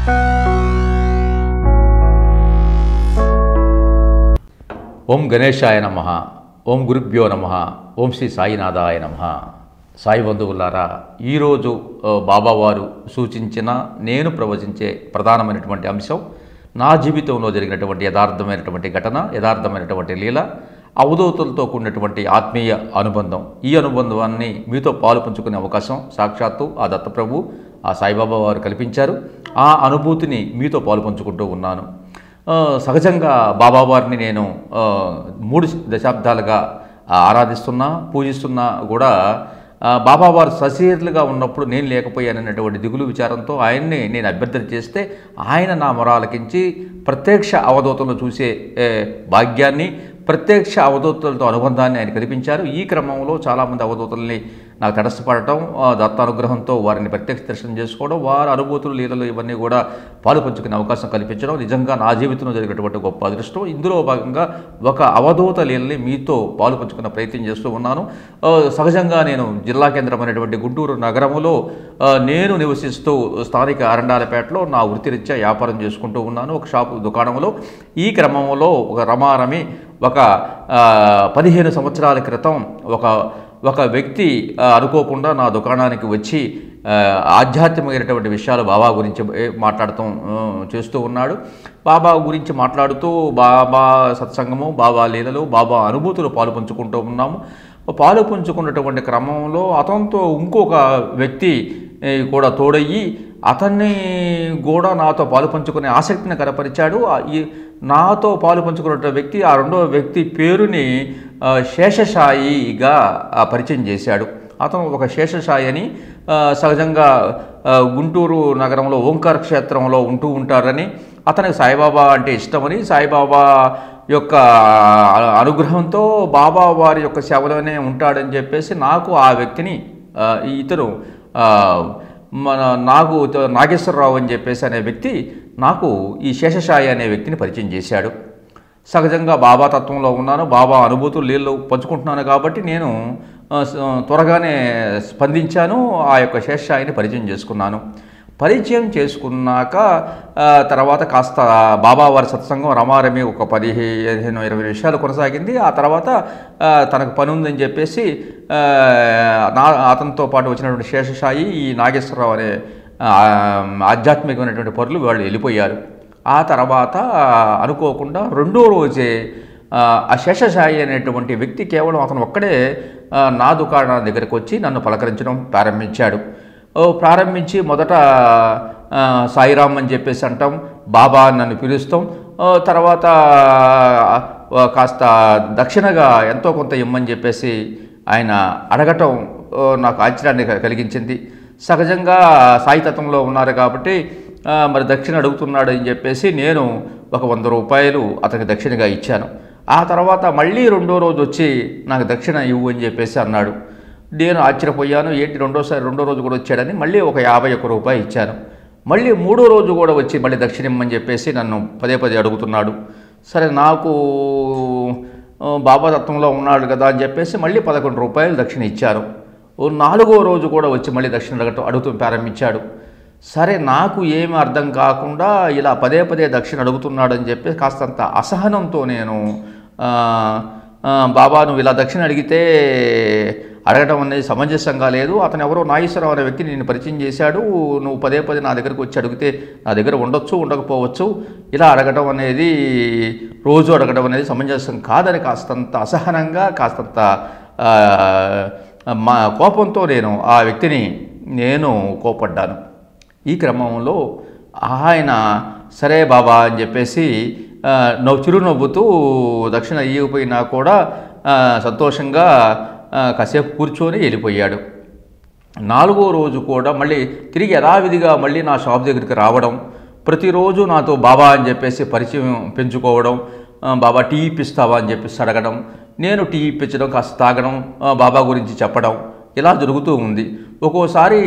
ఓం గణేశాయ నమః. ఓం గురుభ్యో నమః. ఓం శ్రీ సాయినాథాయ నమః. సాయి బంధువులారా, ఈరోజు బాబావారు సూచించిన నేను ప్రవచించే ప్రధానమైనటువంటి అంశం నా జీవితంలో జరిగినటువంటి యథార్థమైనటువంటి ఘటన, యథార్థమైనటువంటి లీల, అవధూతలతో కూడినటువంటి ఆత్మీయ అనుబంధం. ఈ అనుబంధాన్ని మీతో పాలు పంచుకునే అవకాశం సాక్షాత్తు ఆ దత్తప్రభు, ఆ సాయిబాబా వారు కల్పించారు. ఆ అనుభూతిని మీతో పాలు పంచుకుంటూ ఉన్నాను. సహజంగా బాబావారిని నేను 3 దశాబ్దాలుగా ఆరాధిస్తున్నా, పూజిస్తున్నా కూడా బాబావారు సశరీరులుగా ఉన్నప్పుడు నేను లేకపోయానన్నటువంటి దిగులు విచారంతో ఆయన్ని నేను అభ్యర్థన చేస్తే ఆయన నా మొరాలకించి ప్రత్యక్ష అవధూతలను చూసే భాగ్యాన్ని, ప్రత్యక్ష అవధూతలతో అనుబంధాన్ని ఆయన కల్పించారు. ఈ క్రమంలో చాలామంది అవధూతల్ని నాకు తటస్థపడటం, దత్తానుగ్రహంతో వారిని ప్రత్యక్ష దర్శనం చేసుకోవడం, వారి అనుభూతులు, లీలలు ఇవన్నీ కూడా పాలు పంచుకునే అవకాశం కల్పించడం నిజంగా నా జీవితంలో జరిగినటువంటి గొప్ప అదృష్టం. ఇందులో భాగంగా ఒక అవధూత లీలని మీతో పాలు పంచుకునే ప్రయత్నం చేస్తూ ఉన్నాను. సహజంగా నేను జిల్లా కేంద్రమైనటువంటి గుంటూరు నగరంలో నేను నివసిస్తూ స్థానిక అరండాలపేటలో నా వృత్తిరీత్యా వ్యాపారం చేసుకుంటూ ఉన్నాను, ఒక షాపు దుకాణంలో. ఈ క్రమంలో ఒక రమారమి ఒక 15 సంవత్సరాల క్రితం ఒక వ్యక్తి అనుకోకుండా నా దుకాణానికి వచ్చి ఆధ్యాత్మికమైనటువంటి విషయాలు బాబా గురించి మాట్లాడటం చేస్తూ ఉన్నాడు. బాబా గురించి మాట్లాడుతూ బాబా సత్సంగము, బాబా లీలలు, బాబా అనుభూతులు పాలు పంచుకుంటూ ఉన్నాము. పాలు పంచుకున్నటువంటి క్రమంలో అతనితో ఇంకొక వ్యక్తి కూడా తోడయ్యి అతన్ని కూడా నాతో పాలు పంచుకునే ఆసక్తిని కనపరిచాడు. నాతో పాలు పంచుకున్న వ్యక్తి ఆ రెండవ వ్యక్తి పేరుని శేషసాయిగా పరిచయం చేశాడు. అతను ఒక శేషసాయి అని, సహజంగా గుంటూరు నగరంలో ఓంకార క్షేత్రంలో ఉంటూ ఉంటారని, అతనికి సాయిబాబా అంటే ఇష్టమని, సాయిబాబా యొక్క అనుగ్రహంతో బాబా వారి యొక్క సేవలోనే ఉంటాడని చెప్పేసి నాకు ఆ వ్యక్తిని ఇతను నాకు నాగేశ్వరరావు అని చెప్పేసి అనే వ్యక్తి నాకు ఈ శేషసాయి అనే వ్యక్తిని పరిచయం చేశాడు. సహజంగా బాబా తత్వంలో ఉన్నాను, బాబా అనుభూతులు నీళ్ళు పంచుకుంటున్నాను కాబట్టి నేను త్వరగానే స్పందించాను. ఆ యొక్క శేషసాయిని పరిచయం చేసుకున్నాను. పరిచయం చేసుకున్నాక తర్వాత కాస్త బాబావారి సత్సంగం రమారమి ఒక 15-20 నిమిషాలు కొనసాగింది. ఆ తర్వాత తనకు పని ఉందని చెప్పేసి అతనితో పాటు వచ్చినటువంటి శేషసాయి, ఈ నాగేశ్వరరావు అనే ఆధ్యాత్మికమైనటువంటి పరులు వాళ్ళు వెళ్ళిపోయారు. ఆ తర్వాత అనుకోకుండా రెండో రోజే ఆ శేషసాయి అనేటువంటి వ్యక్తి కేవలం అతను ఒక్కడే నా దుకాణం దగ్గరికి వచ్చి నన్ను పలకరించడం ప్రారంభించి మొదట సాయిరామ్ అని చెప్పేసి అంటాం, బాబా నన్ను పిలుస్తాం. తర్వాత కాస్త దక్షిణగా ఎంతో కొంత ఇమ్మని చెప్పేసి ఆయన అడగటం నాకు ఆశ్చర్యాన్ని కలిగించింది. సహజంగా సాయితత్వంలో ఉన్నారు కాబట్టి మరి దక్షిణ అడుగుతున్నాడు అని చెప్పేసి నేను ఒక 100 రూపాయలు అతనికి దక్షిణగా ఇచ్చాను. ఆ తర్వాత మళ్ళీ రెండో రోజు వచ్చి నాకు దక్షిణ ఇవ్వు అని చెప్పేసి అన్నాడు. నేను ఆశ్చర్యపోయాను, ఏంటి రెండో రోజు కూడా వచ్చాడని మళ్ళీ ఒక 51 రూపాయలు ఇచ్చాను. మళ్ళీ మూడో రోజు కూడా వచ్చి మళ్ళీ దక్షిణ ఇమ్మని చెప్పేసి నన్ను పదే అడుగుతున్నాడు. సరే, నాకు బాబా తత్వంలో ఉన్నాడు కదా అని చెప్పేసి మళ్ళీ 11 రూపాయలు దక్షిణ ఇచ్చారు. నాలుగో రోజు కూడా వచ్చి మళ్ళీ దక్షిణ అడుగుతూ ప్రారంభించాడు. సరే, నాకు ఏమి అర్థం కాకుండా ఇలా పదే దక్షిణ అడుగుతున్నాడు అని చెప్పి కాస్తంత అసహనంతో నేను బాబా నువ్వు ఇలా దక్షిణ అడగడం అనేది సమంజసంగా లేదు, అతను ఎవరో నాగేశ్వరరావు అనే వ్యక్తిని నేను పరిచయం చేశాడు, నువ్వు పదే నా దగ్గరకు వచ్చి అడిగితే నా దగ్గర ఉండొచ్చు ఉండకపోవచ్చు, ఇలా అడగడం అనేది రోజు అడగడం అనేది సమంజసం కాదని కాస్తంత అసహనంగా కాస్తంత మా కోపంతో నేను ఆ వ్యక్తిని కోపడ్డాను. ఈ క్రమంలో ఆయన సరే బాబా అని చెప్పేసి చిరునవ్వుతూ దక్షిణ ఇవ్వకపోయినా కూడా సంతోషంగా కాసేపు కూర్చొని వెళ్ళిపోయాడు. నాలుగో రోజు కూడా మళ్ళీ తిరిగి యథావిధిగా మళ్ళీ నా షాప్ దగ్గరికి రావడం, ప్రతిరోజు నాతో బాబా అని చెప్పేసి పరిచయం పెంచుకోవడం, బాబా టీ ఇప్పిస్తావా అని చెప్పేసి అడగడం, నేను టీ ఇప్పించడం, కాస్త తాగడం, బాబా గురించి చెప్పడం, ఇలా జరుగుతూ ఉంది. ఒక్కోసారి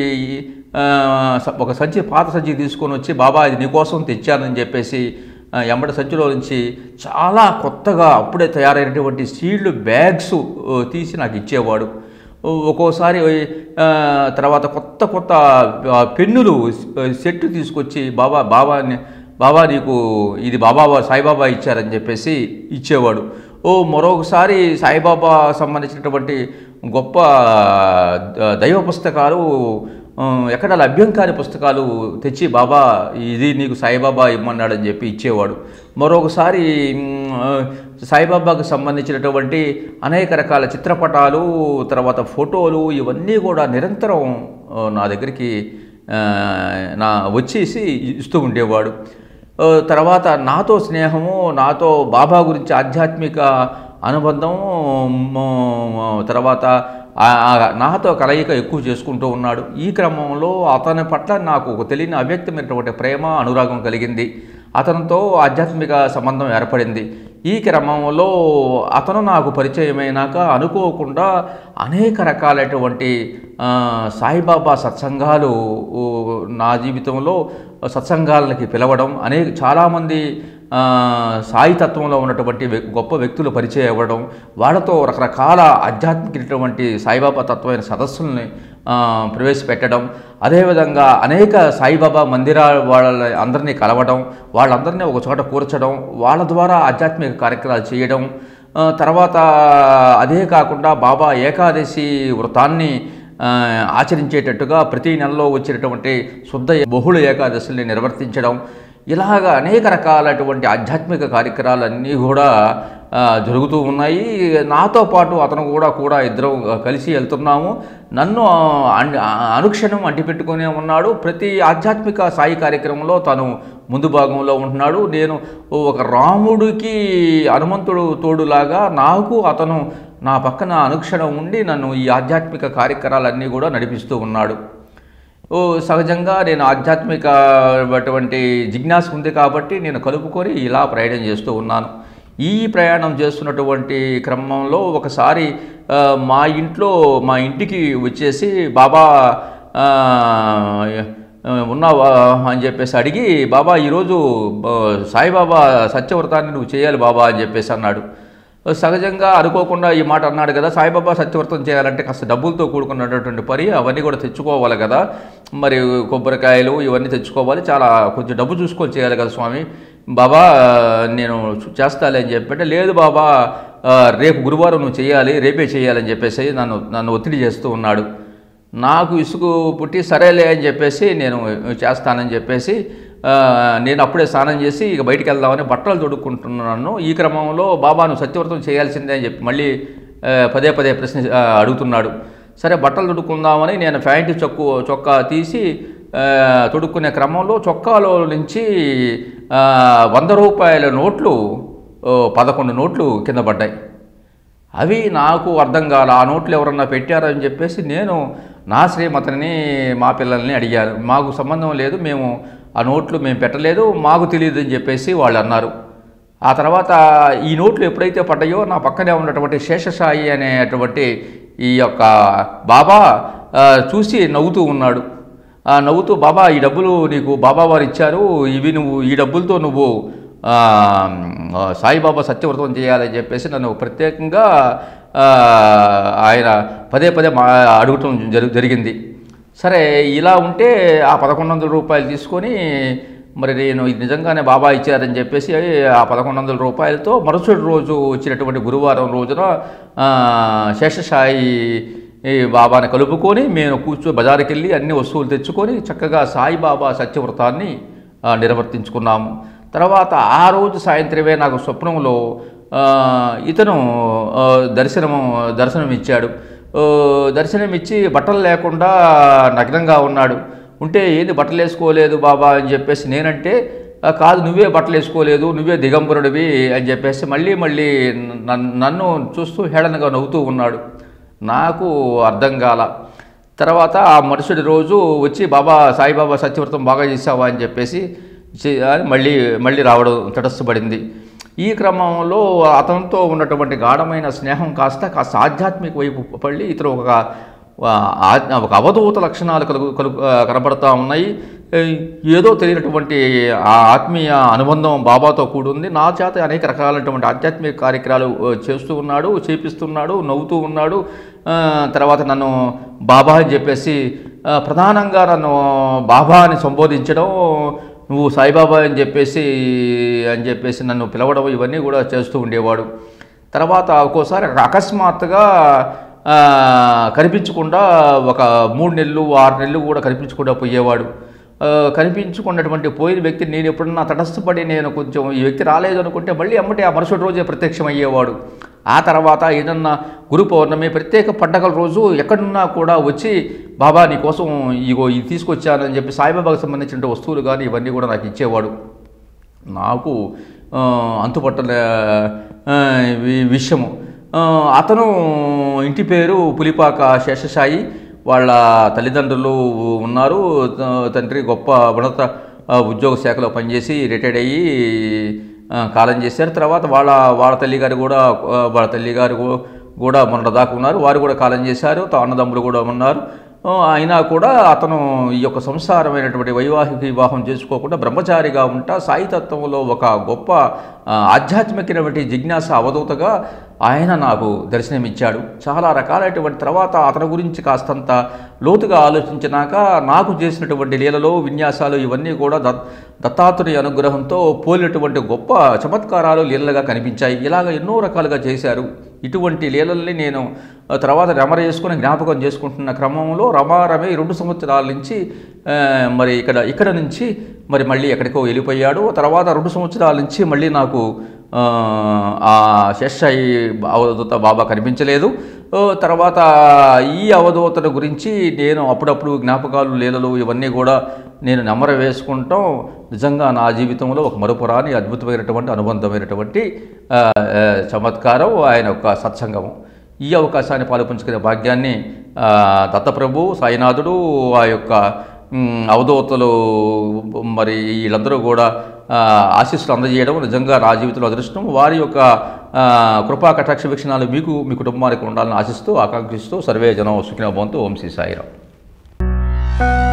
ఒక పాత సంచి తీసుకొని వచ్చి బాబా ఇది నీకోసం తెచ్చానని చెప్పేసి ఎంబడి సంచిలో నుంచి చాలా కొత్తగా అప్పుడే తయారైనటువంటి స్టీల్ బ్యాగ్స్ తీసి నాకు ఇచ్చేవాడు. ఒక్కోసారి తర్వాత కొత్త కొత్త పెన్నులు సెట్ తీసుకొచ్చి బాబా నీకు ఇది సాయిబాబా ఇచ్చారని చెప్పేసి ఇచ్చేవాడు. మరొకసారి సాయిబాబా సంబంధించినటువంటి గొప్ప దైవ పుస్తకాలు ఎక్కడ లభ్యం కాని పుస్తకాలు తెచ్చి బాబా ఇది నీకు సాయిబాబా ఇమ్మన్నాడని చెప్పి ఇచ్చేవాడు. మరొకసారి సాయిబాబాకు సంబంధించినటువంటి అనేక రకాల చిత్రపటాలు, తర్వాత ఫోటోలు ఇవన్నీ కూడా నిరంతరం నా దగ్గరికి వచ్చేసి ఇస్తూ ఉండేవాడు. తర్వాత నాతో స్నేహము, నాతో బాబా గురించి ఆధ్యాత్మిక అనుబంధం, తర్వాత నాతో కలయిక ఎక్కువ చేసుకుంటూ ఉన్నాడు. ఈ క్రమంలో అతని పట్ల నాకు ఒక తెలియని అవ్యక్తమైనటువంటి ప్రేమ, అనురాగం కలిగింది. అతనితో ఆధ్యాత్మిక సంబంధం ఏర్పడింది. ఈ క్రమంలో అతను నాకు పరిచయమైనాక అనుకోకుండా అనేక రకాలైనటువంటి సాయిబాబా సత్సంగాలు నా జీవితంలో సత్సంగాలకి పిలవడం, చాలామంది సాయి తత్వంలో ఉన్నటువంటి గొప్ప వ్యక్తులు పరిచయం అవ్వడం, వాళ్ళతో రకరకాల ఆధ్యాత్మికమైనటువంటి సాయిబాబా తత్వమైన సదస్సుల్ని ప్రవేశపెట్టడం, అదేవిధంగా అనేక సాయిబాబా మందిరాల వాళ్ళ అందరినీ కలవడం, వాళ్ళందరినీ ఒక చోట కూర్చడం, వాళ్ళ ద్వారా ఆధ్యాత్మిక కార్యక్రమాలు చేయడం, తర్వాత అదే కాకుండా బాబా ఏకాదశి వ్రతాన్ని ఆచరించేటట్టుగా ప్రతి నెలలో వచ్చేటటువంటి శుద్ధ బహుళ ఏకాదశిని నిర్వర్తించడం, ఇలాగా అనేక రకాలటువంటి ఆధ్యాత్మిక కార్యక్రమాలన్నీ కూడా జరుగుతూ ఉన్నాయి. నాతో పాటు అతను కూడా ఇద్దరం కలిసి వెళ్తున్నాము. నన్ను అనుక్షణం అంటిపెట్టుకునే ఉన్నాడు. ప్రతి ఆధ్యాత్మిక సాయి కార్యక్రమంలో తను ముందు భాగంలో ఉంటున్నాడు. నేను ఒక రాముడికి హనుమంతుడు తోడులాగా నాకు అతను నా పక్కన అనుక్షణం ఉండి నన్ను ఈ ఆధ్యాత్మిక కార్యక్రమాలన్నీ కూడా నడిపిస్తూ ఉన్నాడు. సహజంగా నేను ఆధ్యాత్మికటువంటి జిజ్ఞాస ఉంది కాబట్టి నేను కలుపుకొని ఇలా ప్రయాణం చేస్తూ ఉన్నాను. ఈ ప్రయాణం చేస్తున్నటువంటి క్రమంలో ఒకసారి మా ఇంటికి వచ్చేసి బాబా ఉన్నావా అని చెప్పేసి అడిగి, బాబా ఈరోజు సాయిబాబా సత్యవ్రతాన్ని నువ్వు చేయాలి బాబా అని చెప్పేసి అన్నాడు. సహజంగా అనుకోకుండా ఈ మాట అన్నాడు కదా, సాయిబాబా సత్యవ్రతం చేయాలంటే కాస్త డబ్బులతో కూడుకున్నటువంటి పని, అవన్నీ కూడా తెచ్చుకోవాలి కదా, మరి కొబ్బరికాయలు ఇవన్నీ తెచ్చుకోవాలి, చాలా కొంచెం డబ్బు చూసుకొని చేయాలి కదా స్వామి, బాబా నేను చేస్తాలే అని చెప్పంటే, లేదు బాబా రేపు గురువారం నువ్వు చేయాలి, రేపే చేయాలని చెప్పేసి నన్ను ఒత్తిడి చేస్తూ ఉన్నాడు. నాకు ఇసుగు పుట్టి సరేలే అని చెప్పేసి నేను చేస్తానని చెప్పేసి నేను అప్పుడే స్నానం చేసి ఇక బయటికి వెళ్దామని బట్టలు తొడుక్కుంటున్నాను. ఈ క్రమంలో బాబాను సత్యవ్రతం చేయాల్సిందే అని చెప్పి మళ్ళీ పదే ప్రశ్న అడుగుతున్నాడు. సరే బట్టలు తొడుక్కుందామని నేను ప్యాంటు చొక్కా తీసి తొడుక్కునే క్రమంలో చొక్కాలో నుంచి 100 రూపాయల నోట్లు 11 నోట్లు కింద పడ్డాయి. అవి నాకు అర్థం కాల. ఆ నోట్లు ఎవరన్నా పెట్టారని చెప్పేసి నేను నా శ్రీమతిని మా పిల్లల్ని అడిగాను. మాకు సంబంధం లేదు, మేము ఆ నోట్లు మేము పెట్టలేదు, మాకు తెలియదు అని చెప్పేసి వాళ్ళు అన్నారు. ఆ తర్వాత ఈ నోట్లు ఎప్పుడైతే పడ్డాయో నా పక్కనే ఉన్నటువంటి శేషసాయి అనేటువంటి ఈ యొక్క బాబా చూసి నవ్వుతూ ఉన్నాడు. నవ్వుతూ, బాబా ఈ డబ్బులు నీకు బాబా వారు ఇచ్చారు, ఇవి నువ్వు ఈ డబ్బులతో నువ్వు సాయిబాబా సత్యవ్రతం చేయాలని చెప్పేసి నన్ను ప్రత్యేకంగా ఆయన పదే అడగటం జరిగింది. సరే ఇలా ఉంటే ఆ 1100 రూపాయలు తీసుకొని మరి నేను ఇది నిజంగానే బాబా ఇచ్చారని చెప్పేసి ఆ 1100 రూపాయలతో మరుసటి రోజు వచ్చినటువంటి గురువారం రోజున శేషసాయి బాబాని కలుపుకొని మేము బజారుకి వెళ్ళి అన్ని వస్తువులు తెచ్చుకొని చక్కగా సాయిబాబా సత్యవ్రతాన్ని నిర్వర్తించుకున్నాము. తర్వాత ఆ రోజు సాయంత్రమే నాకు స్వప్నంలో ఇతను దర్శనం ఇచ్చాడు. దర్శనం ఇచ్చి బట్టలు లేకుండా నగ్నంగా ఉన్నాడు. ఉంటే ఏంది బట్టలు వేసుకోలేదు బాబా అని చెప్పేసి నేనంటే, కాదు నువ్వే బట్టలు వేసుకోలేదు, నువ్వే దిగంబరుడివి అని చెప్పేసి మళ్ళీ నన్ను చూస్తూ హేళనగా నవ్వుతూ ఉన్నాడు. నాకు అర్థం కాల. తర్వాత ఆ మరుసటి రోజు వచ్చి, బాబా సాయిబాబా సత్యవ్రతం బాగా చేసావా అని చెప్పేసి మళ్ళీ రావడం తటస్థపడింది. ఈ క్రమంలో అతనితో ఉన్నటువంటి గాఢమైన స్నేహం కాస్త ఆధ్యాత్మిక వైపు పడి ఇతను ఒక అవధూత లక్షణాలు కనబడతా ఉన్నాయి. ఏదో తెలియనటువంటి ఆ ఆత్మీయ అనుబంధం బాబాతో కూడింది. నా చేత అనేక రకాలైనటువంటి ఆధ్యాత్మిక కార్యక్రమాలు చేస్తూ ఉన్నాడు, చేపిస్తున్నాడు, నవ్వుతూ ఉన్నాడు. తర్వాత నన్ను బాబా అని చెప్పేసి ప్రధానంగా నన్ను బాబా అని సంబోధించడం, నువ్వు సాయిబాబా అని చెప్పేసి నన్ను పిలవడం, ఇవన్నీ కూడా చేస్తూ ఉండేవాడు. తర్వాత ఒక్కోసారి అకస్మాత్తుగా కనిపించకుండా ఒక 3 నెలలు 6 నెలలు కూడా కనిపించకుండా పోయేవాడు. కనిపించుకున్నటువంటి పోయిన వ్యక్తి నేను ఎప్పుడన్నా తటస్థపడి నేను కొంచెం ఈ వ్యక్తి రాలేదు అనుకుంటే మళ్ళీ అమ్మటే ఆ మరుసటి రోజే ప్రత్యక్షమయ్యేవాడు. ఆ తర్వాత ఏదన్నా గురు పౌర్ణమి, ప్రత్యేక పండగల రోజు ఎక్కడున్నా కూడా వచ్చి బాబా నీకోసం ఇగో ఇది తీసుకొచ్చానని చెప్పి సాయిబాబాకు సంబంధించిన వస్తువులు కానీ ఇవన్నీ కూడా నాకు ఇచ్చేవాడు. నాకు అంతుపట్టలే విషయము. అతను ఇంటి పేరు పులిపాక శేషసాయి. వాళ్ళ తల్లిదండ్రులు ఉన్నారు. తండ్రి గొప్ప ఉన్నత ఉద్యోగ శాఖలో పనిచేసి రిటైర్డ్ అయ్యి కాలం చేశారు. తర్వాత వాళ్ళ తల్లిగారు కూడా మొన్నటిదాకా ఉన్నారు. వారు కూడా కాలం చేశారు. అన్నదమ్ములు కూడా ఉన్నారు. అయినా కూడా అతను ఈ యొక్క సంసారమైనటువంటి వైవాహిక వివాహం చేసుకోకుండా బ్రహ్మచారిగా ఉంటా సాయితత్వంలో ఒక గొప్ప ఆధ్యాత్మికమైనటువంటి జిజ్ఞాస అవధూతగా ఆయన నాకు దర్శనమిచ్చాడు. చాలా రకాలైనటువంటి తర్వాత అతని గురించి కాస్తంత లోతుగా ఆలోచించినాక నాకు చేసినటువంటి లీలలో విన్యాసాలు ఇవన్నీ కూడా దత్తాత్రేయ అనుగ్రహంతో పోలినటువంటి గొప్ప చమత్కారాలు లీలలుగా కనిపించాయి. ఇలాగ ఎన్నో రకాలుగా చేశారు. ఇటువంటి లీలల్ని నేను తర్వాత రమర చేసుకుని జ్ఞాపకం చేసుకుంటున్న క్రమంలో రమారమే 2 సంవత్సరాల నుంచి మరి ఇక్కడ నుంచి మరి మళ్ళీ ఎక్కడికో వెళ్ళిపోయాడు. తర్వాత 2 సంవత్సరాల నుంచి మళ్ళీ నాకు ఆ శేషాయి అవధూత బాబా కనిపించలేదు. తర్వాత ఈ అవధూతల గురించి నేను అప్పుడప్పుడు జ్ఞాపకాలు లీలలు ఇవన్నీ కూడా నేను నెమర వేసుకుంటాం. నిజంగా నా జీవితంలో ఒక మరుపురాని అద్భుతమైనటువంటి అనుబంధమైనటువంటి చమత్కారం, ఆయన యొక్క సత్సంగము. ఈ అవకాశాన్ని పాలుపంచుకునే భాగ్యాన్ని దత్తప్రభు, సాయినాథుడు, ఆ యొక్క అవధూతలు మరి వీళ్ళందరూ కూడా ఆశీస్సులు అందజేయడం నిజంగా నా జీవితంలో అదృష్టం. వారి యొక్క కృపా కటాక్ష వీక్షణాలు మీకు, మీ కుటుంబానికి ఉండాలని ఆశిస్తూ ఆకాంక్షిస్తూ సర్వే జనం సుఖినో భవంతు. ఓం శ్రీ సాయిరాం.